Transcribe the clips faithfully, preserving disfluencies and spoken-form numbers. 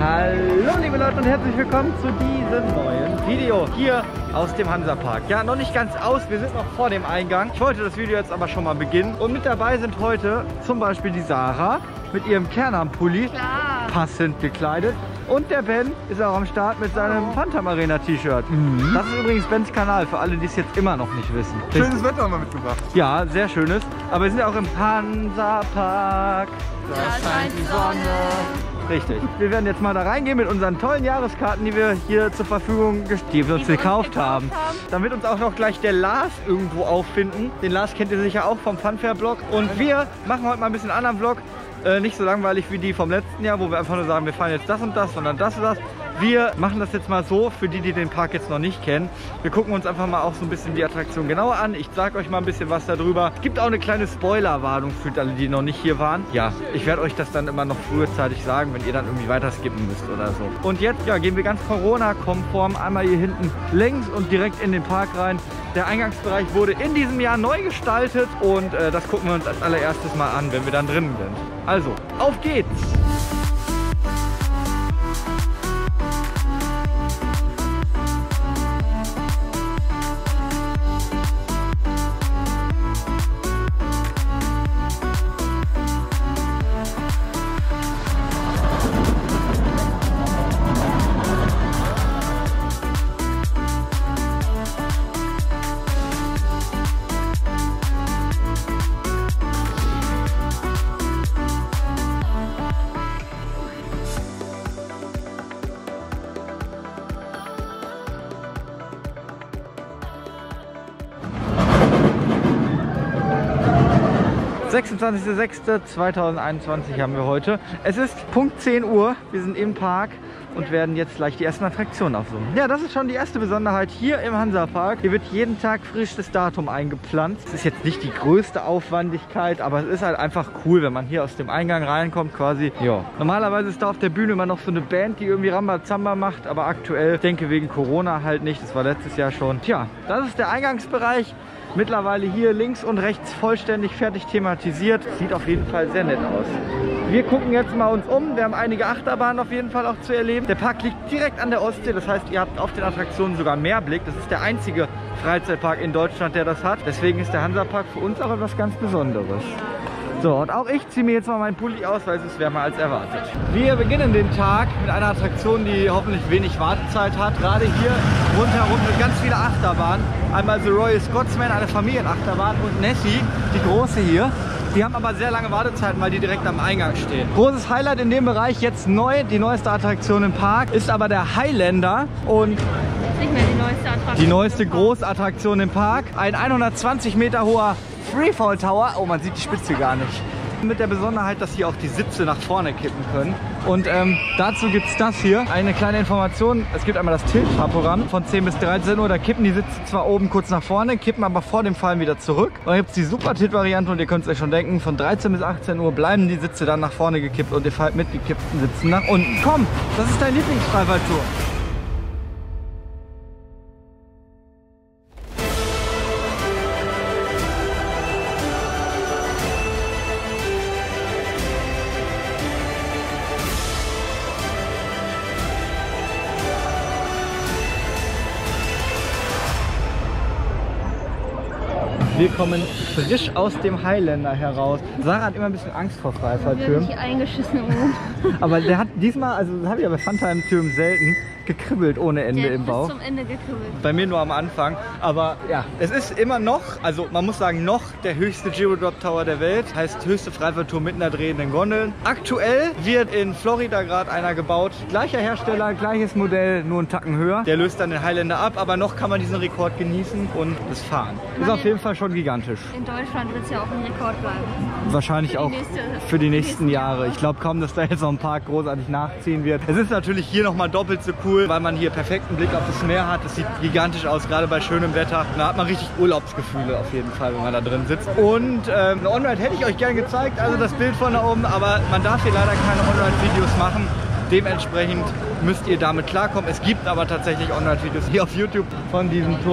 Hallo liebe Leute und herzlich willkommen zu diesem neuen Video hier aus dem Hansapark. Ja, noch nicht ganz aus, wir sind noch vor dem Eingang. Ich wollte das Video jetzt aber schon mal beginnen. Und mit dabei sind heute zum Beispiel die Sarah mit ihrem Kernarmpulli, passend gekleidet. Und der Ben ist auch am Start mit seinem oh. Phantom Arena T-Shirt. Mhm. Das ist übrigens Bens Kanal, für alle, die es jetzt immer noch nicht wissen. Schönes Wetter haben wir mitgebracht. Ja, sehr schönes. Aber wir sind ja auch im Hansapark. Da scheint die Sonne. Richtig. Wir werden jetzt mal da reingehen mit unseren tollen Jahreskarten, die wir hier zur Verfügung gestellt, die wir uns gekauft haben. haben. Dann wird uns auch noch gleich der Lars irgendwo auffinden. Den Lars kennt ihr sicher auch vom Funfair-Blog. Und wir machen heute mal ein bisschen einen anderen Vlog. Äh, nicht so langweilig wie die vom letzten Jahr, wo wir einfach nur sagen, wir fahren jetzt das und das, sondern das und das. Wir machen das jetzt mal so, für die, die den Park jetzt noch nicht kennen. Wir gucken uns einfach mal auch so ein bisschen die Attraktion genauer an. Ich sage euch mal ein bisschen was darüber. Es gibt auch eine kleine Spoilerwarnung für alle, die noch nicht hier waren. Ja, ich werde euch das dann immer noch frühzeitig sagen, wenn ihr dann irgendwie weiter skippen müsst oder so. Und jetzt ja, gehen wir ganz Corona-konform einmal hier hinten längs und direkt in den Park rein. Der Eingangsbereich wurde in diesem Jahr neu gestaltet und äh, das gucken wir uns als allererstes mal an, wenn wir dann drinnen sind. Also, auf geht's! sechsundzwanzigster sechster zweitausendeinundzwanzig haben wir heute. Es ist Punkt zehn Uhr, wir sind im Park und werden jetzt gleich die ersten Attraktionen aufsuchen. Ja, das ist schon die erste Besonderheit hier im Hansapark. Hier wird jeden Tag frisch das Datum eingepflanzt. Es ist jetzt nicht die größte Aufwandigkeit, aber es ist halt einfach cool, wenn man hier aus dem Eingang reinkommt quasi. Ja. Normalerweise ist da auf der Bühne immer noch so eine Band, die irgendwie Rambazamba macht, aber aktuell, ich denke wegen Corona halt nicht. Das war letztes Jahr schon. Tja, das ist der Eingangsbereich. Mittlerweile hier links und rechts vollständig fertig thematisiert. Sieht auf jeden Fall sehr nett aus. Wir gucken jetzt mal uns um. Wir haben einige Achterbahnen auf jeden Fall auch zu erleben. Der Park liegt direkt an der Ostsee. Das heißt, ihr habt auf den Attraktionen sogar Meerblick. Das ist der einzige Freizeitpark in Deutschland, der das hat. Deswegen ist der Hansapark für uns auch etwas ganz Besonderes. So, und auch ich ziehe mir jetzt mal meinen Pulli aus, weil es ist wärmer als erwartet. Wir beginnen den Tag mit einer Attraktion, die hoffentlich wenig Wartezeit hat. Gerade hier rundherum sind ganz viele Achterbahnen. Einmal The Royal Scotsman, eine Familienachterbahn, und Nessie, die große hier. Die haben aber sehr lange Wartezeiten, weil die direkt am Eingang stehen. Großes Highlight in dem Bereich jetzt neu, die neueste Attraktion im Park, ist aber der Highlander. Und nicht mehr die neueste Attraktion. Die neueste Großattraktion im Park. Ein hundertzwanzig Meter hoher Freefall Tower. Oh, man sieht die Spitze gar nicht. Mit der Besonderheit, dass hier auch die Sitze nach vorne kippen können. Und ähm, dazu gibt es das hier. Eine kleine Information. Es gibt einmal das Tilt-Fahrprogramm von zehn bis dreizehn Uhr. Da kippen die Sitze zwar oben kurz nach vorne, kippen aber vor dem Fallen wieder zurück. Und dann gibt es die Super-Tilt-Variante und ihr könnt es euch schon denken, von dreizehn bis achtzehn Uhr bleiben die Sitze dann nach vorne gekippt und ihr fallt mit gekippten Sitzen nach unten. Komm, das ist dein Lieblingsfreifalltour. Wir kommen frisch aus dem Highlander heraus. Sarah hat immer ein bisschen Angst vor Freifalltürmen. Ich eingeschissen oben. Aber der hat diesmal, also das habe ich ja bei Funtime-Türmen selten, gekribbelt ohne Ende der im Bauch. Bis zum Ende gekribbelt. Bei mir nur am Anfang. Aber ja, es ist immer noch, also man muss sagen, noch der höchste Giro-Drop Tower der Welt. Heißt höchste Freifallturm mit einer drehenden Gondel. Aktuell wird in Florida gerade einer gebaut. Gleicher Hersteller, gleiches Modell, nur einen Tacken höher. Der löst dann den Highlander ab, aber noch kann man diesen Rekord genießen und es fahren. Ist auf jeden Fall schon gigantisch. In Deutschland wird es ja auch ein Rekord bleiben. Wahrscheinlich für auch nächste, für die nächsten Jahre. Ich glaube kaum, dass da jetzt noch ein Park großartig nachziehen wird. Es ist natürlich hier nochmal doppelt so cool, weil man hier perfekten Blick auf das Meer hat. Es sieht gigantisch aus, gerade bei schönem Wetter. Da hat man richtig Urlaubsgefühle auf jeden Fall, wenn man da drin sitzt. Und ähm, eine On-Ride hätte ich euch gerne gezeigt, also das Bild von da oben, aber man darf hier leider keine On-Ride-Videos machen. Dementsprechend müsst ihr damit klarkommen. Es gibt aber tatsächlich On-Ride-Videos hier auf YouTube von diesem Turm.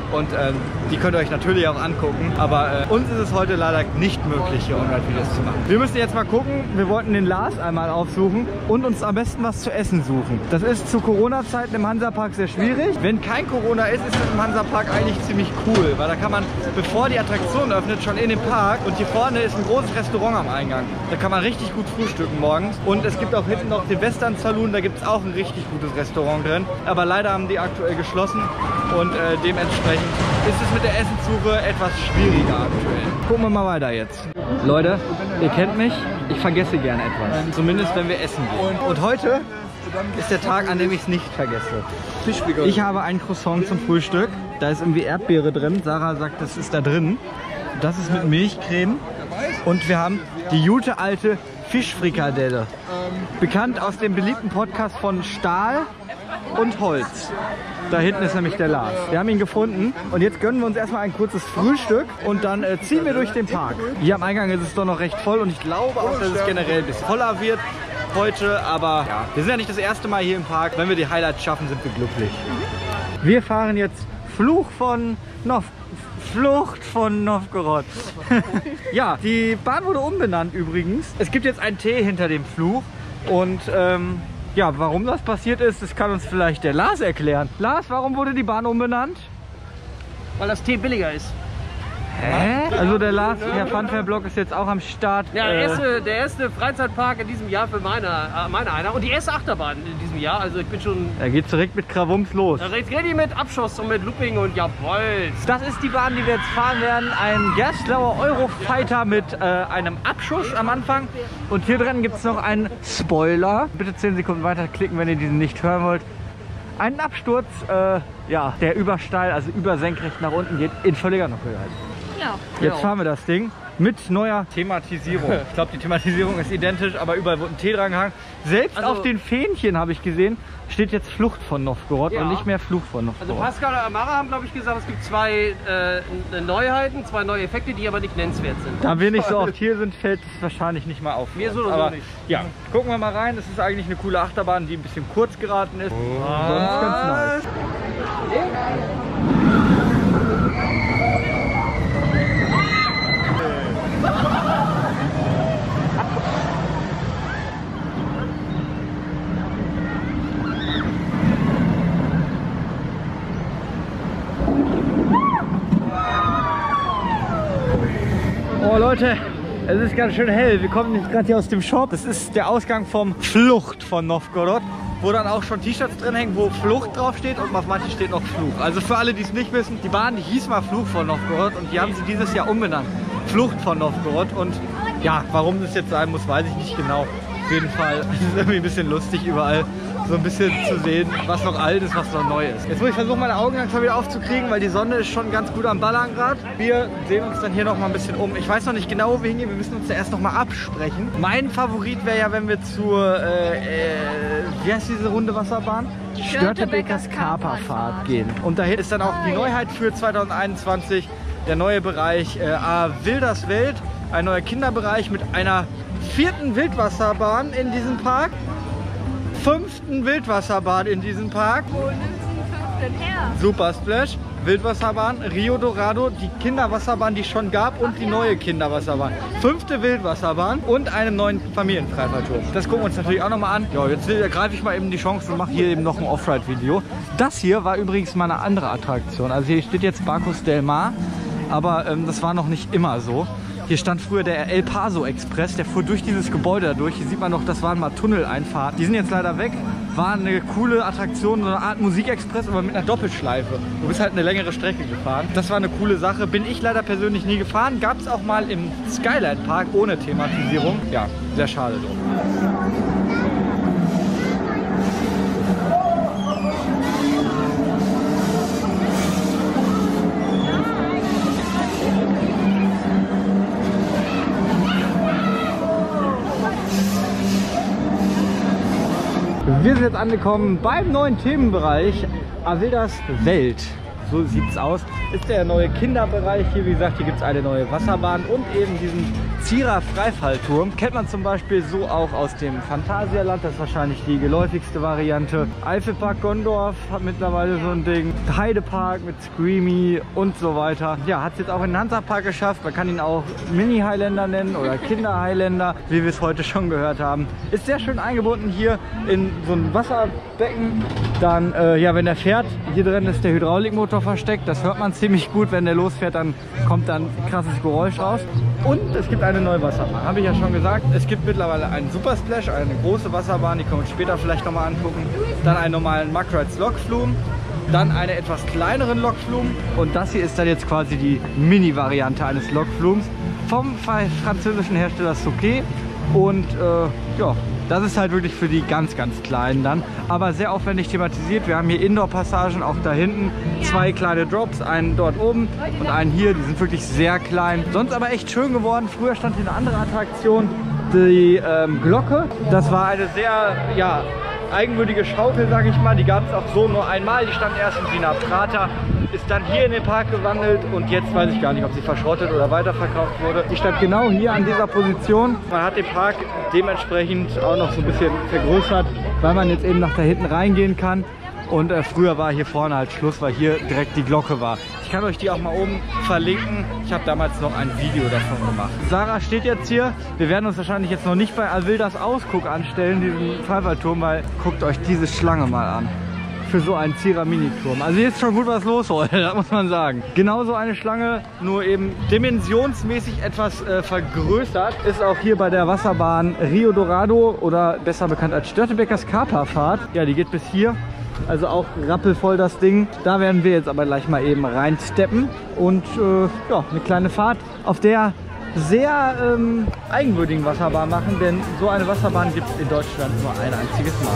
und ähm, die könnt ihr euch natürlich auch angucken. Aber äh, uns ist es heute leider nicht möglich, hier Unrat-Videos zu machen. Wir müssen jetzt mal gucken. Wir wollten den Lars einmal aufsuchen und uns am besten was zu essen suchen. Das ist zu Corona-Zeiten im Hansapark sehr schwierig. Wenn kein Corona ist, ist es im Hansapark eigentlich ziemlich cool, weil da kann man, bevor die Attraktion öffnet, schon in den Park, und hier vorne ist ein großes Restaurant am Eingang. Da kann man richtig gut frühstücken morgens, und es gibt auch hinten noch den Western Saloon, da gibt es auch ein richtig gutes Restaurant drin, aber leider haben die aktuell geschlossen, und äh, dementsprechend ist es mit der Essenssuche etwas schwieriger aktuell. Gucken wir mal weiter jetzt. Leute, ihr kennt mich, ich vergesse gerne etwas, zumindest wenn wir essen gehen. Und heute ist der Tag, an dem ich es nicht vergesse. Ich habe ein Croissant zum Frühstück, da ist irgendwie Erdbeere drin, Sarah sagt, das ist da drin. Das ist mit Milchcreme, und wir haben die gute alte Fischfrikadelle. Bekannt aus dem beliebten Podcast von Stahl und Holz. Da hinten ist nämlich der Lars. Wir haben ihn gefunden, und jetzt gönnen wir uns erstmal ein kurzes Frühstück und dann äh, ziehen wir durch den Park. Hier am Eingang ist es doch noch recht voll, und ich glaube auch, dass es generell ein bisschen voller wird heute, aber ja, wir sind ja nicht das erste Mal hier im Park. Wenn wir die Highlights schaffen, sind wir glücklich. Wir fahren jetzt Fluch von Nov Flucht von Novgorod. Ja, die Bahn wurde umbenannt übrigens. Es gibt jetzt einen T hinter dem Fluch, und ähm, ja, warum das passiert ist, das kann uns vielleicht der Lars erklären. Lars, warum wurde die Bahn umbenannt? Weil das Tee billiger ist. Hä? Also der Lars, der Funfair-Blog ist jetzt auch am Start. Ja, der, äh, erste, der erste Freizeitpark in diesem Jahr für meine, äh, meine einer. Und die erste Achterbahn in diesem Jahr. Also ich bin schon... Er geht direkt mit Krawums los. Jetzt geht die mit Abschuss und mit Looping und jawohl. Das ist die Bahn, die wir jetzt fahren werden. Ein Gerstlauer Eurofighter mit äh, einem Abschuss am Anfang. Und hier drin gibt es noch einen Spoiler. Bitte zehn Sekunden weiterklicken, wenn ihr diesen nicht hören wollt. Einen Absturz, äh, ja, der übersteil, also übersenkrecht nach unten geht, in völliger Nockelheit. Ja. Jetzt fahren wir das Ding mit neuer Thematisierung. Ich glaube, die Thematisierung ist identisch, aber überall wurde ein T dran gehangen. Selbst also, auf den Fähnchen, habe ich gesehen, steht jetzt Flucht von Novgorod, ja, und nicht mehr Fluch von Novgorod. Also Pascal und Amara haben, glaube ich, gesagt, es gibt zwei äh, Neuheiten, zwei neue Effekte, die aber nicht nennenswert sind. Da wir nicht so oft hier sind, fällt es wahrscheinlich nicht mal auf. Mir so oder aber so nicht. Ja, gucken wir mal rein. Es ist eigentlich eine coole Achterbahn, die ein bisschen kurz geraten ist. Oh. Sonst ganz nice. Oh Leute, es ist ganz schön hell. Wir kommen jetzt gerade hier aus dem Shop. Das ist der Ausgang vom Flucht von Novgorod, wo dann auch schon T-Shirts drin hängen, wo Flucht drauf steht, und auf manchen steht noch Fluch. Also für alle, die es nicht wissen, die Bahn, die hieß mal Fluch von Novgorod, und die haben sie dieses Jahr umbenannt. Flucht von Novgorod, und ja, warum das jetzt sein muss, weiß ich nicht genau. Auf jeden Fall ist es irgendwie ein bisschen lustig, überall so ein bisschen zu sehen, was noch alt ist, was noch neu ist. Jetzt muss ich versuchen, meine Augen langsam wieder aufzukriegen, weil die Sonne ist schon ganz gut am Ballern gerade. Wir sehen uns dann hier noch mal ein bisschen um. Ich weiß noch nicht genau, wo wir hingehen. Wir müssen uns da erst noch mal absprechen. Mein Favorit wäre ja, wenn wir zur, äh, äh, wie heißt diese runde Wasserbahn? Störtebeckers Kaperfahrt gehen. Und dahin ist dann auch die Neuheit für zweitausendeinundzwanzig, der neue Bereich äh, A Wilders Welt, ein neuer Kinderbereich mit einer vierten Wildwasserbahn in diesem Park. Fünften Wildwasserbahn in diesem Park. Wo nimmt sie den fünften her? Super Splash, Wildwasserbahn, Rio Dorado, die Kinderwasserbahn, die es schon gab, und die neue Kinderwasserbahn. Fünfte Wildwasserbahn und einen neuen Familienfreifahrtturm. Das gucken wir uns natürlich auch nochmal an. Ja, jetzt ergreife ich mal eben die Chance und mache hier eben noch ein Off-Ride-Video. Das hier war übrigens mal eine andere Attraktion. Also hier steht jetzt Barcos del Mar, aber ähm, das war noch nicht immer so. Hier stand früher der El Paso Express, der fuhr durch dieses Gebäude da durch. Hier sieht man noch, das waren mal Tunneleinfahrten. Die sind jetzt leider weg. War eine coole Attraktion, so eine Art Musikexpress, aber mit einer Doppelschleife. Du bist halt eine längere Strecke gefahren. Das war eine coole Sache. Bin ich leider persönlich nie gefahren. Gab es auch mal im Skyline Park ohne Thematisierung. Ja, sehr schade drum. Wir sind jetzt angekommen beim neuen Themenbereich A Wilders Welt. So sieht es aus. Ist der neue Kinderbereich hier. Wie gesagt, hier gibt es eine neue Wasserbahn und eben diesen Zierer Freifallturm. Kennt man zum Beispiel so auch aus dem Phantasialand. Das ist wahrscheinlich die geläufigste Variante. Eifelpark Gondorf hat mittlerweile so ein Ding. Heidepark mit Screamy und so weiter. Ja, hat es jetzt auch in den Hansapark geschafft. Man kann ihn auch Mini-Highlander nennen oder Kinder-Highlander, wie wir es heute schon gehört haben. Ist sehr schön eingebunden hier in so ein Wasserbecken. Dann, äh, ja, wenn er fährt, hier drin ist der Hydraulikmotor versteckt. Das hört man ziemlich gut. Wenn der losfährt, dann kommt dann ein krasses Geräusch raus. Und es gibt eine neue Wasserbahn, habe ich ja schon gesagt. Es gibt mittlerweile einen Super Splash, eine große Wasserbahn, die können wir uns später vielleicht nochmal angucken. Dann einen normalen Mack-Rides Lokflume, dann eine etwas kleineren Lokflume. Und das hier ist dann jetzt quasi die Mini-Variante eines Lokflumes vom französischen Hersteller Souquet. Und äh, ja, das ist halt wirklich für die ganz, ganz Kleinen dann. Aber sehr aufwendig thematisiert. Wir haben hier Indoor-Passagen, auch da hinten. Zwei kleine Drops, einen dort oben und einen hier. Die sind wirklich sehr klein. Sonst aber echt schön geworden. Früher stand hier eine andere Attraktion, die ähm, Glocke. Das war eine sehr, ja, eigenwürdige Schaukel, sage ich mal. Die gab es auch so nur einmal. Die stand erst in Wiener Prater, ist dann hier in den Park gewandelt und jetzt weiß ich gar nicht, ob sie verschrottet oder weiterverkauft wurde. Die stand genau hier an dieser Position. Man hat den Park dementsprechend auch noch so ein bisschen vergrößert, weil man jetzt eben nach da hinten reingehen kann. Und äh, früher war hier vorne halt Schluss, weil hier direkt die Glocke war. Ich kann euch die auch mal oben verlinken. Ich habe damals noch ein Video davon gemacht. Sarah steht jetzt hier. Wir werden uns wahrscheinlich jetzt noch nicht bei Alvildas Ausguck anstellen, diesen Freifallturm, weil guckt euch diese Schlange mal an. Für so einen Zierer Miniturm. Also hier ist schon gut was los heute, das muss man sagen. Genauso eine Schlange, nur eben dimensionsmäßig etwas äh, vergrößert, ist auch hier bei der Wasserbahn Rio Dorado oder besser bekannt als Störtebeckers Kaperfahrt. Ja, die geht bis hier. Also auch rappelvoll das Ding. Da werden wir jetzt aber gleich mal eben reinsteppen und äh, ja, eine kleine Fahrt auf der sehr ähm, eigenwürdigen Wasserbahn machen, denn so eine Wasserbahn gibt es in Deutschland nur ein einziges Mal.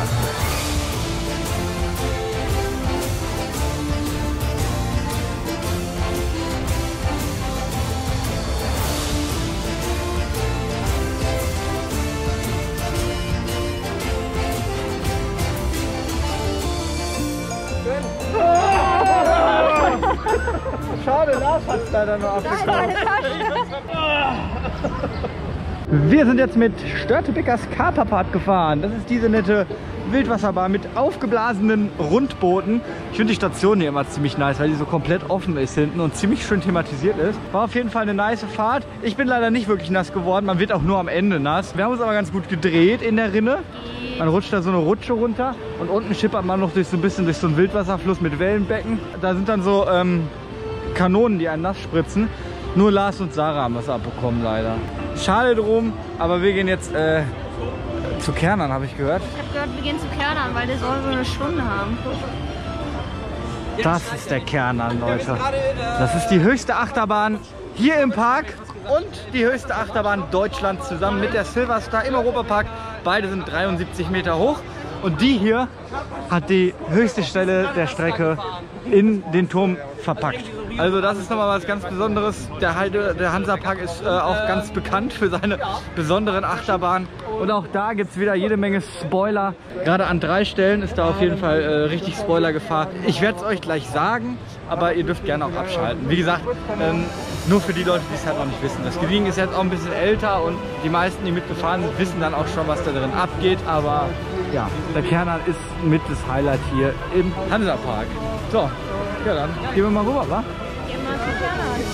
Schade, Lars hat es leider nur abgekommen. Wir sind jetzt mit Störtebeckers Kaperfahrt gefahren. Das ist diese nette Wildwasserbahn mit aufgeblasenen Rundbooten. Ich finde die Station hier immer ziemlich nice, weil die so komplett offen ist hinten und ziemlich schön thematisiert ist. War auf jeden Fall eine nice Fahrt. Ich bin leider nicht wirklich nass geworden. Man wird auch nur am Ende nass. Wir haben uns aber ganz gut gedreht in der Rinne. Man rutscht da so eine Rutsche runter und unten schippert man noch durch so ein bisschen durch so einen Wildwasserfluss mit Wellenbecken. Da sind dann so ähm, Kanonen, die einen nass spritzen. Nur Lars und Sarah haben das abbekommen leider. Schade drum, aber wir gehen jetzt äh, zu Kernern, habe ich gehört. Ich habe gehört, wir gehen zu Kernern, weil der soll so eine Stunde haben. Das ist der Kernern, Leute. Das ist die höchste Achterbahn hier im Park und die höchste Achterbahn Deutschlands zusammen mit der Silverstar im Europapark. Beide sind dreiundsiebzig Meter hoch und die hier hat die höchste Stelle der Strecke in den Turm verpackt. Also das ist nochmal was ganz Besonderes. Der, Heide, der Hansapark ist äh, auch ganz bekannt für seine besonderen Achterbahnen. Und auch da gibt es wieder jede Menge Spoiler. Gerade an drei Stellen ist da auf jeden Fall äh, richtig Spoilergefahr. Ich werde es euch gleich sagen, aber ihr dürft gerne auch abschalten. Wie gesagt, ähm, nur für die Leute, die es halt noch nicht wissen. Das Gediegen ist jetzt auch ein bisschen älter und die meisten, die mitgefahren sind, wissen dann auch schon, was da drin abgeht. Aber ja, der Kernern ist mit das Highlight hier im Hansapark. So, ja dann gehen wir mal rüber, wa? Gehen wir mal zu Kernern.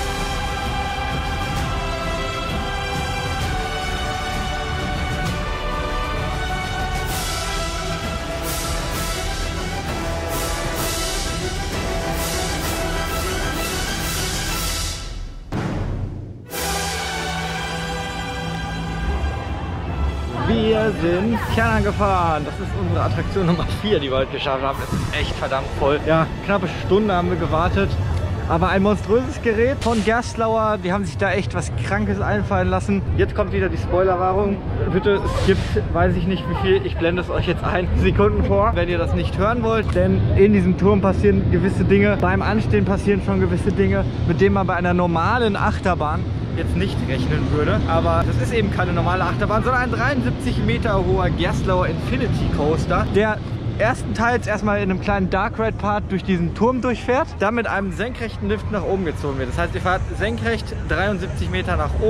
Wir sind Kernern gefahren. Das ist unsere Attraktion Nummer vier, die wir heute geschafft haben. Es ist echt verdammt voll. Ja, knappe Stunde haben wir gewartet. Aber ein monströses Gerät von Gerstlauer. Die haben sich da echt was Krankes einfallen lassen. Jetzt kommt wieder die Spoilerwarnung. Bitte skippt, weiß ich nicht wie viel. Ich blende es euch jetzt ein Sekunden vor, wenn ihr das nicht hören wollt. Denn in diesem Turm passieren gewisse Dinge. Beim Anstehen passieren schon gewisse Dinge, mit denen man bei einer normalen Achterbahn jetzt nicht rechnen würde. Aber das ist eben keine normale Achterbahn, sondern ein dreiundsiebzig Meter hoher Gerstlauer Infinity Coaster, der erstenteils erstmal in einem kleinen Dark Ride Part durch diesen Turm durchfährt, dann mit einem senkrechten Lift nach oben gezogen wird. Das heißt, ihr fahrt senkrecht dreiundsiebzig Meter nach oben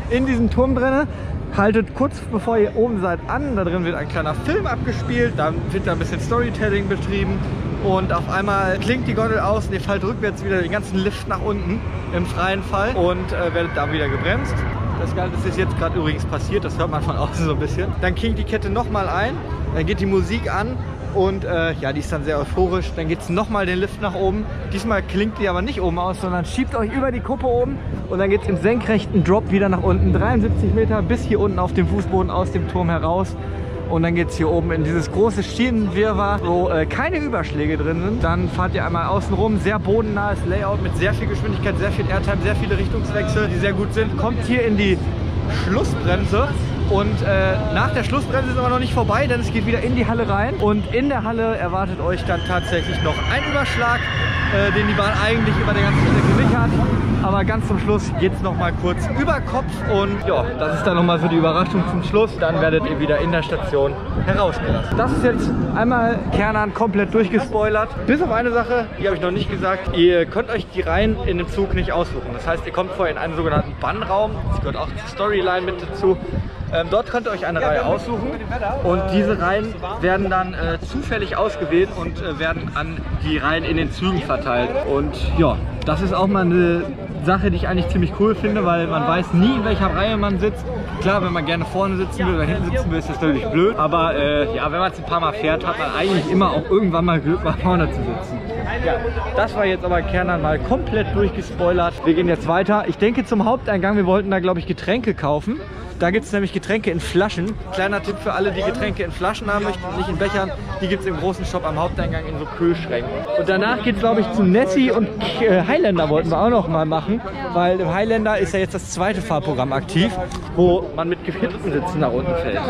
in diesem Turm drin. Haltet kurz bevor ihr oben seid an. Da drin wird ein kleiner Film abgespielt. Dann wird da ein bisschen Storytelling betrieben. Und auf einmal klingt die Gondel aus und ihr fallt rückwärts wieder den ganzen Lift nach unten im freien Fall und äh, werdet da wieder gebremst. Das Ganze ist jetzt gerade übrigens passiert, das hört man von außen so ein bisschen. Dann klingt die Kette nochmal ein, dann geht die Musik an und äh, ja, die ist dann sehr euphorisch. Dann geht es nochmal den Lift nach oben. Diesmal klingt die aber nicht oben aus, sondern schiebt euch über die Kuppe oben und dann geht es im senkrechten Drop wieder nach unten. dreiundsiebzig Meter bis hier unten auf dem Fußboden aus dem Turm heraus. Und dann geht es hier oben in dieses große Schienenwirrwarr, wo äh, keine Überschläge drin sind. Dann fahrt ihr einmal außen rum, sehr bodennahes Layout mit sehr viel Geschwindigkeit, sehr viel Airtime, sehr viele Richtungswechsel, die sehr gut sind. Kommt hier in die Schlussbremse und äh, nach der Schlussbremse ist aber noch nicht vorbei, denn es geht wieder in die Halle rein. Und in der Halle erwartet euch dann tatsächlich noch ein Überschlag, äh, den die Bahn eigentlich über der ganzen Strecke nicht hat. Aber ganz zum Schluss geht es noch mal kurz über Kopf und ja, das ist dann noch mal so die Überraschung zum Schluss. Dann werdet ihr wieder in der Station herausgelassen. Das ist jetzt einmal Kernern komplett durchgespoilert. Bis auf eine Sache, die habe ich noch nicht gesagt. Ihr könnt euch die Reihen in dem Zug nicht aussuchen. Das heißt, ihr kommt vorher in einen sogenannten Bannraum. Das gehört auch zur Storyline mit dazu. Ähm, dort könnt ihr euch eine Reihe aussuchen und diese Reihen werden dann äh, zufällig ausgewählt und äh, werden an die Reihen in den Zügen verteilt. Und ja, das ist auch mal eine Sache, die ich eigentlich ziemlich cool finde, weil man weiß nie, in welcher Reihe man sitzt. Klar, wenn man gerne vorne sitzen will oder hinten sitzen will, ist das natürlich blöd. Aber äh, ja, wenn man es ein paar Mal fährt, hat man eigentlich immer auch irgendwann mal Glück, mal vorne zu sitzen. Ja, das war jetzt aber Kernern mal komplett durchgespoilert. Wir gehen jetzt weiter. Ich denke zum Haupteingang, wir wollten da glaube ich Getränke kaufen. Da gibt es nämlich Getränke in Flaschen. Kleiner Tipp für alle, die Getränke in Flaschen haben möchten, nicht in Bechern. Die gibt es im großen Shop am Haupteingang in so Kühlschränken. Und danach geht es, glaube ich, zu Nessie und äh, Highlander wollten wir auch noch mal machen. Weil im Highlander ist ja jetzt das zweite Fahrprogramm aktiv, wo man mit gekippten Sitzen nach unten fällt.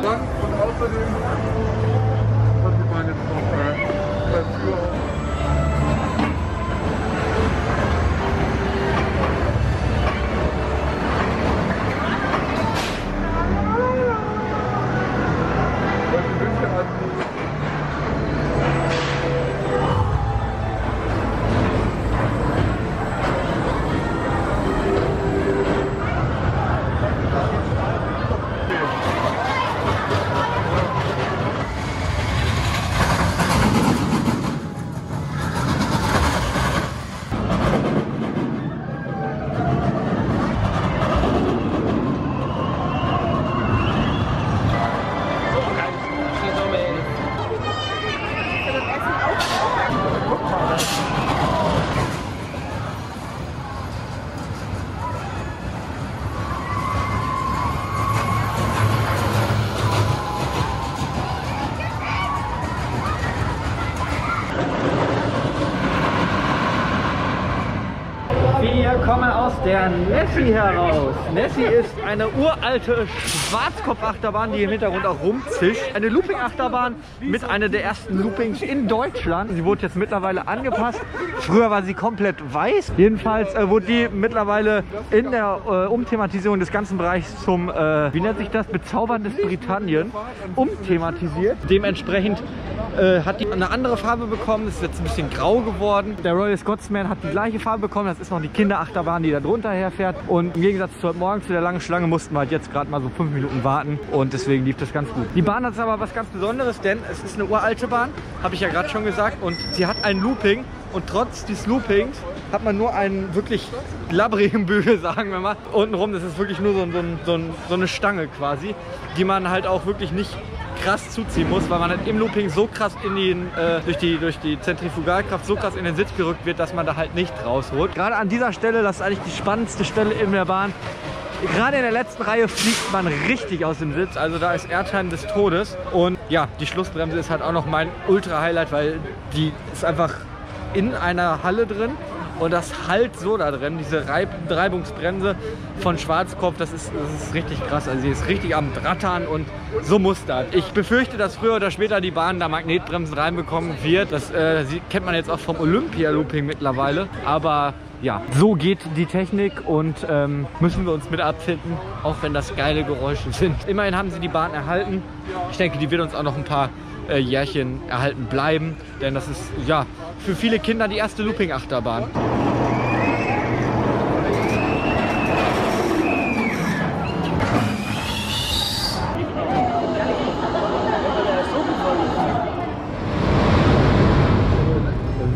Wir kommen aus der Nessie heraus. Nessie ist eine uralte Schwarzkopf-Achterbahn, die im Hintergrund auch rumzischt. Eine Looping-Achterbahn mit einer der ersten Loopings in Deutschland. Sie wurde jetzt mittlerweile angepasst. Früher war sie komplett weiß. Jedenfalls äh, wurde die mittlerweile in der äh, Umthematisierung des ganzen Bereichs zum, äh, wie nennt sich das, bezauberndes Britannien umthematisiert. Dementsprechend äh, hat die eine andere Farbe bekommen. Das ist jetzt ein bisschen grau geworden. Der Royal Scotsman hat die gleiche Farbe bekommen. Das ist noch die Kinderachterbahn, die da drunter herfährt. Und im Gegensatz zu heute Morgen, zu der langen Schlange, mussten wir halt jetzt gerade mal so fünf Minuten warten. Und deswegen lief das ganz gut. Die Bahn hat aber was ganz Besonderes, denn es ist eine uralte Bahn, habe ich ja gerade schon gesagt. Und sie hat ein Looping. Und trotz des Loopings hat man nur einen wirklich labbrigen Bügel, sagen wir mal. Untenrum, das ist wirklich nur so, so, so, so eine Stange quasi, die man halt auch wirklich nicht krass zuziehen muss, weil man halt im Looping so krass in den, äh, durch, die, durch die Zentrifugalkraft so krass in den Sitz gerückt wird, dass man da halt nicht rausholt. Gerade an dieser Stelle, das ist eigentlich die spannendste Stelle in der Bahn. Gerade in der letzten Reihe fliegt man richtig aus dem Sitz, also da ist Airtime des Todes. Und ja, die Schlussbremse ist halt auch noch mein Ultra-Highlight, weil die ist einfach in einer Halle drin. Und das halt so da drin, diese Reib Reibungsbremse von Schwarzkopf, das ist, das ist richtig krass. Also sie ist richtig am Drattern und so muss das. Ich befürchte, dass früher oder später die Bahn da Magnetbremsen reinbekommen wird. Das äh, kennt man jetzt auch vom Olympia-Looping mittlerweile. Aber ja, so geht die Technik und ähm, müssen wir uns mit abfinden, auch wenn das geile Geräusche sind. Immerhin haben sie die Bahn erhalten. Ich denke, die wird uns auch noch ein paar äh, Jährchen erhalten bleiben, denn das ist ja für viele Kinder die erste Looping-Achterbahn.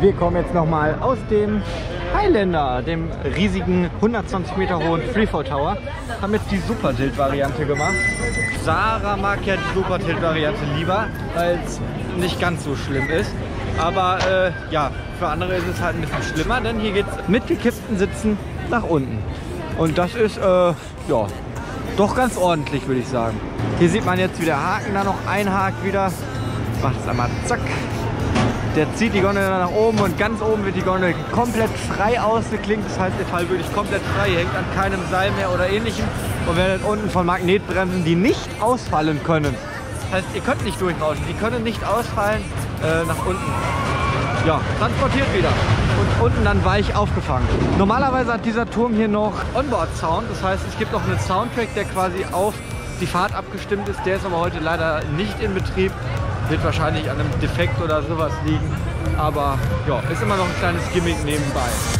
Wir kommen jetzt nochmal aus dem Highlander, dem riesigen hundertzwanzig Meter hohen Freefall Tower. Haben jetzt die Super Tilt-Variante gemacht. Sarah mag ja die Super Tilt-Variante lieber, weil es nicht ganz so schlimm ist. Aber äh, ja, für andere ist es halt ein bisschen schlimmer, denn hier geht es mit gekippten Sitzen nach unten. Und das ist, äh, ja, doch ganz ordentlich, würde ich sagen. Hier sieht man jetzt, wie der Haken da noch einhakt wieder. Macht es einmal zack. Der zieht die Gondel nach oben und ganz oben wird die Gondel komplett frei ausgeklinkt. Das heißt, der Fall wirklich komplett frei. Ihr hängt an keinem Seil mehr oder ähnlichem und werdet unten von Magnetbremsen, die nicht ausfallen können. Das heißt, ihr könnt nicht durchrauschen. Die können nicht ausfallen äh, nach unten. Ja, transportiert wieder und unten dann weich aufgefangen. Normalerweise hat dieser Turm hier noch Onboard-Sound. Das heißt, es gibt noch einen Soundtrack, der quasi auf die Fahrt abgestimmt ist. Der ist aber heute leider nicht in Betrieb. Wird wahrscheinlich an einem Defekt oder sowas liegen. Aber ja, ist immer noch ein kleines Gimmick nebenbei.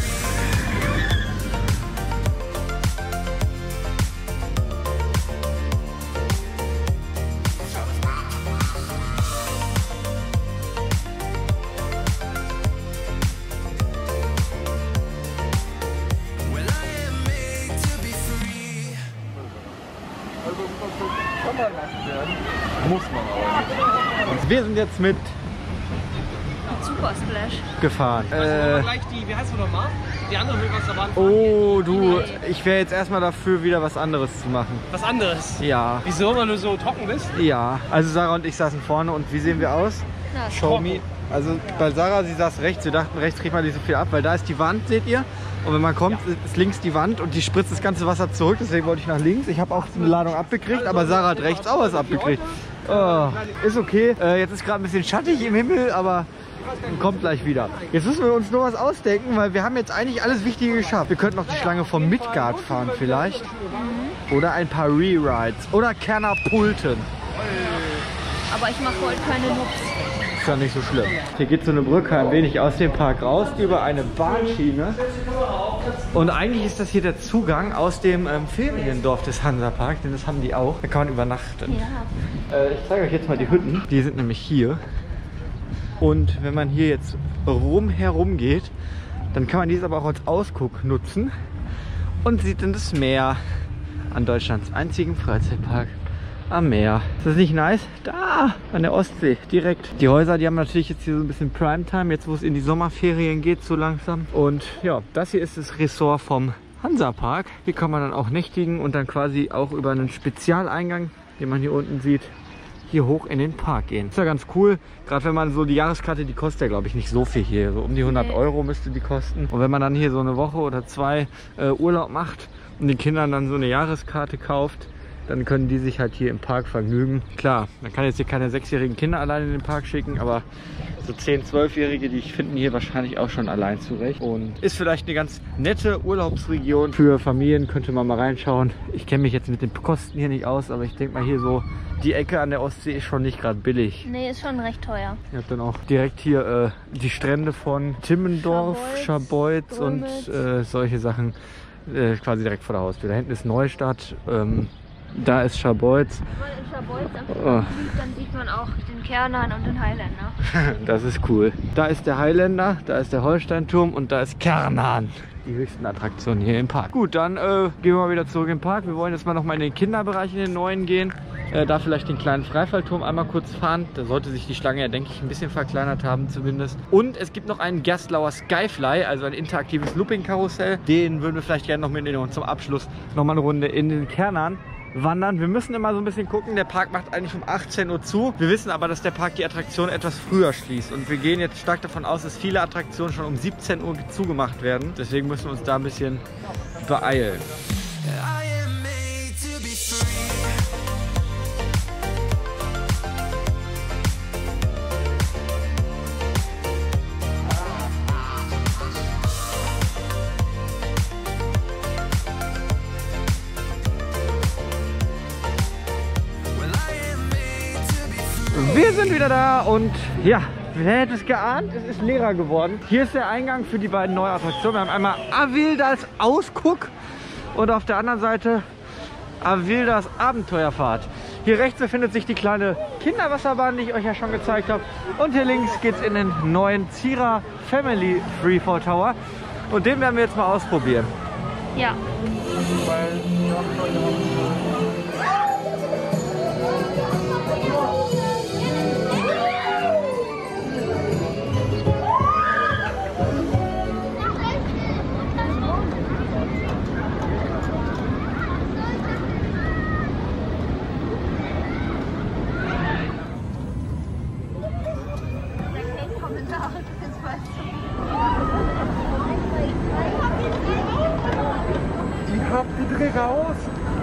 Muss man aber nicht. Und wir sind jetzt mit Super Splash gefahren. Also Äh, gleich die, wie heißt du nochmal? Die andere will was da waren. oh, du, ich wäre jetzt erstmal dafür, wieder was anderes zu machen. Was anderes. Ja, Wieso, weil du so trocken bist? ja. Also Sarah und ich saßen vorne und wie sehen wir aus? Na, Show me. Also bei Sarah, sie saß rechts. Wir dachten, rechts kriegt man nicht so viel ab, weil da ist die Wand, seht ihr? Und wenn man kommt, ist links die Wand und die spritzt das ganze Wasser zurück. Deswegen wollte ich nach links. Ich habe auch eine Ladung abgekriegt, aber Sarah hat rechts auch was abgekriegt. Oh, ist okay. Äh, jetzt ist gerade ein bisschen schattig im Himmel, aber kommt gleich wieder. Jetzt müssen wir uns nur was ausdenken, weil wir haben jetzt eigentlich alles Wichtige geschafft. Wir könnten noch die Schlange vom Midgard fahren vielleicht. Oder ein paar Re-Rides. Oder Kerner Pulten. aber ich mache heute keine Nux. Ist ja nicht so schlimm. Hier geht so eine Brücke ein wenig aus dem Park raus über eine Bahnschiene. Und eigentlich ist das hier der Zugang aus dem ähm, Feriendorf des Hansapark, denn das haben die auch. Da kann man übernachten. Ja. Äh, ich zeige euch jetzt mal die Hütten. Die sind nämlich hier. Und wenn man hier jetzt rumherum geht, dann kann man dies aber auch als Ausguck nutzen und sieht dann das Meer an Deutschlands einzigen Freizeitpark am Meer. Ist das nicht nice? Da, an der Ostsee, direkt. Die Häuser, die haben natürlich jetzt hier so ein bisschen Primetime, jetzt wo es in die Sommerferien geht, so langsam. Und ja, das hier ist das Ressort vom Hansapark. Hier kann man dann auch nächtigen und dann quasi auch über einen Spezialeingang, den man hier unten sieht, hier hoch in den Park gehen. Ist ja ganz cool, gerade wenn man so die Jahreskarte, die kostet ja glaube ich nicht so viel hier, so um die hundert Euro müsste die kosten. Und wenn man dann hier so eine Woche oder zwei äh, Urlaub macht und den Kindern dann so eine Jahreskarte kauft, dann können die sich halt hier im Park vergnügen. Klar, man kann jetzt hier keine sechsjährigen Kinder allein in den Park schicken, aber so zehn-, zwölfjährige, die finden hier wahrscheinlich auch schon allein zurecht. Und ist vielleicht eine ganz nette Urlaubsregion für Familien, könnte man mal reinschauen. Ich kenne mich jetzt mit den Kosten hier nicht aus, aber ich denke mal hier so, die Ecke an der Ostsee ist schon nicht gerade billig. Nee, ist schon recht teuer. Ihr habt dann auch direkt hier äh, die Strände von Timmendorf, Scharbeutz und äh, solche Sachen äh, quasi direkt vor der Haustür. Da hinten ist Neustadt. Ähm, Da ist Scharbeutz. Wenn man in Scharbeutz am Oh. Strand liegt, dann sieht man auch den Kernern und den Highlander. Das ist cool. Da ist der Highlander, da ist der Holsteinturm und da ist Kernan. Die höchsten Attraktionen hier im Park. Gut, dann äh, gehen wir mal wieder zurück im Park. Wir wollen jetzt mal noch mal in den Kinderbereich, in den neuen gehen. Äh, da vielleicht den kleinen Freifallturm einmal kurz fahren. Da sollte sich die Schlange ja, denke ich, ein bisschen verkleinert haben zumindest. Und es gibt noch einen Gerstlauer Skyfly, also ein interaktives Looping-Karussell. Den würden wir vielleicht gerne noch mitnehmen und zum Abschluss noch mal eine Runde in den Kernan wandern. Wir müssen immer so ein bisschen gucken, der Park macht eigentlich um achtzehn Uhr zu. Wir wissen aber, dass der Park die Attraktion etwas früher schließt und wir gehen jetzt stark davon aus, dass viele Attraktionen schon um siebzehn Uhr zugemacht werden. Deswegen müssen wir uns da ein bisschen beeilen. Wir sind wieder da und ja, wer hätte es geahnt? Es ist leerer geworden. Hier ist der Eingang für die beiden neuen Attraktionen. Wir haben einmal Avildas Ausguck und auf der anderen Seite Avildas Abenteuerfahrt. Hier rechts befindet sich die kleine Kinderwasserbahn, die ich euch ja schon gezeigt habe. Und hier links geht es in den neuen Zierer Family Freefall Tower. Und den werden wir jetzt mal ausprobieren. Ja. Ich hab die Dreh raus.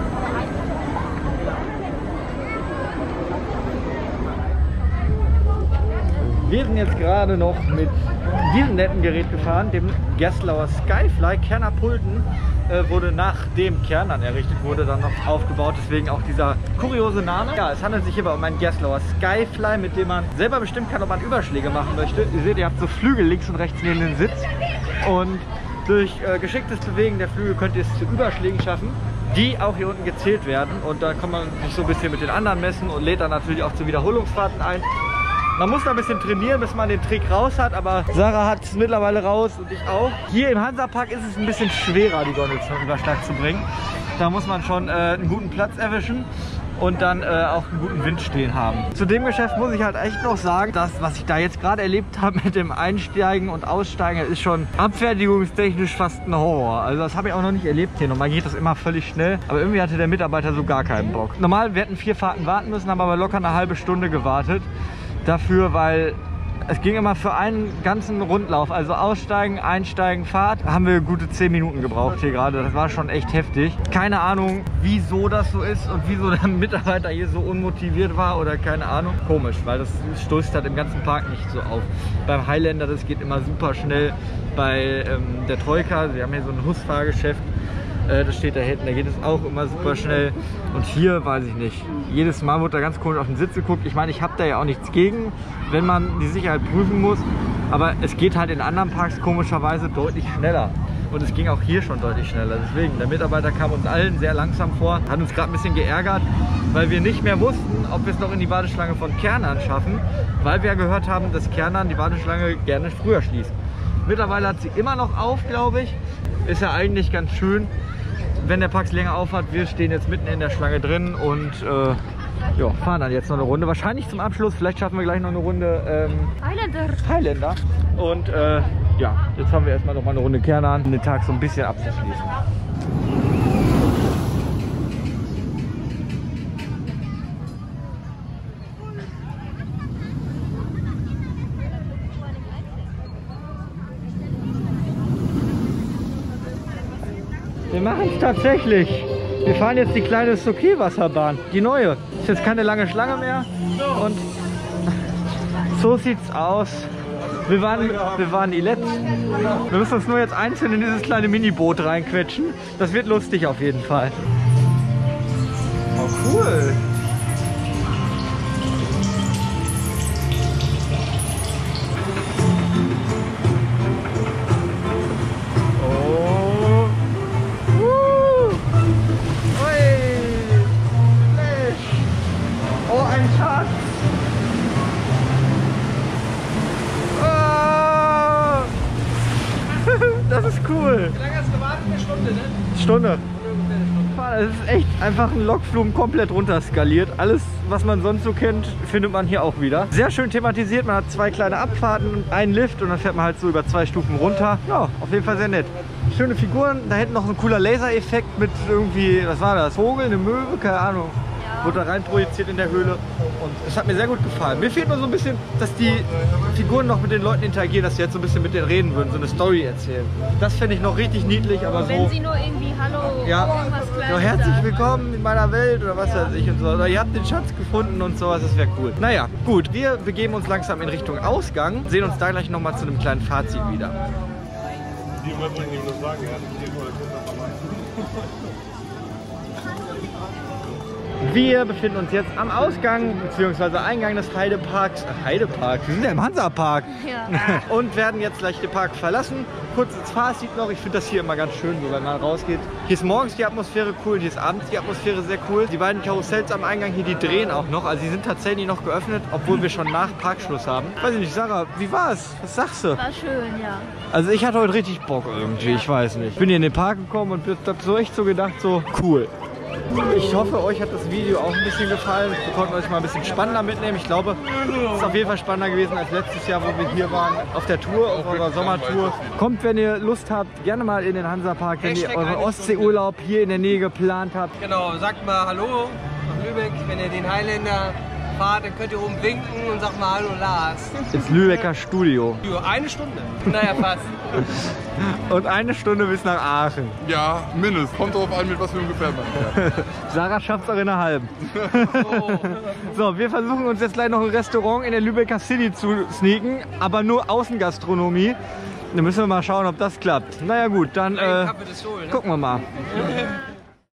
Wir sind jetzt gerade noch mit diesem netten Gerät gefahren, dem Gerstlauer Skyfly. Kerner-Pulten äh, wurde nachdem Kernern errichtet wurde, dann noch aufgebaut. Deswegen auch dieser kuriose Name. Ja, es handelt sich hierbei um einen Gerstlauer Skyfly, mit dem man selber bestimmen kann, ob man Überschläge machen möchte. Ihr seht, ihr habt so Flügel links und rechts neben den Sitz. Und durch äh, geschicktes Bewegen der Flügel könnt ihr es zu Überschlägen schaffen, die auch hier unten gezählt werden. Und da kann man sich so ein bisschen mit den anderen messen und lädt dann natürlich auch zu Wiederholungsfahrten ein. Man muss da ein bisschen trainieren, bis man den Trick raus hat, aber Sarah hat es mittlerweile raus und ich auch. Hier im Hansapark ist es ein bisschen schwerer, die Gondel zum Überschlag zu bringen. Da muss man schon äh, einen guten Platz erwischen und dann äh, auch einen guten Wind stehen haben. Zu dem Geschäft muss ich halt echt noch sagen, das, was ich da jetzt gerade erlebt habe mit dem Einsteigen und Aussteigen, ist schon abfertigungstechnisch fast ein Horror. Also das habe ich auch noch nicht erlebt hier. Normal geht das immer völlig schnell, aber irgendwie hatte der Mitarbeiter so gar keinen Bock. Normal, wir hätten vier Fahrten warten müssen, haben aber locker eine halbe Stunde gewartet. Dafür, weil es ging immer für einen ganzen Rundlauf, also Aussteigen, Einsteigen, Fahrt, haben wir gute zehn Minuten gebraucht hier gerade. Das war schon echt heftig. Keine Ahnung, wieso das so ist und wieso der Mitarbeiter hier so unmotiviert war oder keine Ahnung. Komisch, weil das stößt halt im ganzen Park nicht so auf. Beim Highlander, das geht immer super schnell. Bei ähm, der Troika, wir haben hier so ein Husfahrgeschäft, äh, das steht da hinten, da geht es auch immer super schnell. Und hier weiß ich nicht. Jedes Mal wird da ganz komisch auf den Sitz geguckt. Ich meine, ich habe da ja auch nichts gegen, wenn man die Sicherheit prüfen muss. Aber es geht halt in anderen Parks komischerweise deutlich schneller. Und es ging auch hier schon deutlich schneller. Deswegen, der Mitarbeiter kam uns allen sehr langsam vor. Hat uns gerade ein bisschen geärgert, weil wir nicht mehr wussten, ob wir es noch in die Warteschlange von Kernern schaffen. Weil wir ja gehört haben, dass Kernern die Warteschlange gerne früher schließt. Mittlerweile hat sie immer noch auf, glaube ich. Ist ja eigentlich ganz schön, wenn der Park länger auf hat. Wir stehen jetzt mitten in der Schlange drin und äh, ja, fahren dann jetzt noch eine Runde. Wahrscheinlich zum Abschluss. Vielleicht schaffen wir gleich noch eine Runde ähm, Highlander. Highlander. Und äh, ja, jetzt haben wir erstmal noch mal eine Runde Kernern, um den Tag so ein bisschen abzuschließen. Wir machen es tatsächlich. Wir fahren jetzt die kleine Soke-Wasserbahn, die neue. Ist jetzt keine lange Schlange mehr und so sieht's aus. Wir waren, wir waren die Letzten. Wir müssen uns nur jetzt einzeln in dieses kleine Miniboot reinquetschen. Das wird lustig auf jeden Fall. Oh cool. Das ist cool. Wie lange hast du gewartet? Eine Stunde, ne? Stunde. Es ist echt einfach ein Lokflug komplett runter skaliert. Alles, was man sonst so kennt, findet man hier auch wieder. Sehr schön thematisiert. Man hat zwei kleine Abfahrten, einen Lift und dann fährt man halt so über zwei Stufen runter. Ja, auf jeden Fall sehr nett. Schöne Figuren. Da hinten noch ein cooler Lasereffekt mit irgendwie, was war das? Vogel, eine Möwe, keine Ahnung. Wurde da rein projiziert in der Höhle und es hat mir sehr gut gefallen. Mir fehlt nur so ein bisschen, dass die Figuren noch mit den Leuten interagieren, dass sie jetzt so ein bisschen mit denen reden würden, so eine Story erzählen. Das fände ich noch richtig niedlich, aber Wenn so... sie nur irgendwie Hallo, ja, irgendwas Kleines ja, herzlich sagen. willkommen in meiner Welt oder was ja. weiß ich und so. Oder ihr habt den Schatz gefunden und sowas, das wäre cool. Naja, gut, wir begeben uns langsam in Richtung Ausgang, sehen uns da gleich nochmal zu einem kleinen Fazit wieder. Die wollten ihm das sagen, ja. Wir befinden uns jetzt am Ausgang bzw. Eingang des Heideparks. Äh, Heidepark? Wir sind ja im Hansapark. Ja. Und werden jetzt gleich den Park verlassen. Kurzes Fazit noch. Ich finde das hier immer ganz schön, so wenn man rausgeht. Hier ist morgens die Atmosphäre cool, hier ist abends die Atmosphäre sehr cool. Die beiden Karussells am Eingang hier, die drehen auch noch. Also die sind tatsächlich noch geöffnet, obwohl wir schon nach Parkschluss haben. Weiß ich nicht, Sarah, wie war's? Was sagst du? War schön, ja. Also ich hatte heute richtig Bock irgendwie, ich weiß nicht. Ich bin hier in den Park gekommen und hab so echt so gedacht, so cool. Ich hoffe, euch hat das Video auch ein bisschen gefallen. Wir konnten euch mal ein bisschen spannender mitnehmen. Ich glaube, es ist auf jeden Fall spannender gewesen als letztes Jahr, wo wir hier waren auf der Tour, auf unserer Sommertour. Kommt, wenn ihr Lust habt, gerne mal in den Hansapark, wenn ihr euren Ostseeurlaub hier in der Nähe geplant habt. Genau, sagt mal Hallo nach Lübeck, wenn ihr den Highlander fahrt, dann könnt ihr oben winken und sagt mal Hallo Lars. Ins Lübecker Studio. Eine Stunde. Naja, fast. Und eine Stunde bis nach Aachen. Ja, mindestens. Kommt drauf an, mit was für einem Gefährt man fährt. Sarah schafft es auch in einer halben. Oh. So, wir versuchen uns jetzt gleich noch ein Restaurant in der Lübecker City zu sneaken, aber nur Außengastronomie. Dann müssen wir mal schauen, ob das klappt. Naja gut, dann äh, gucken wir mal.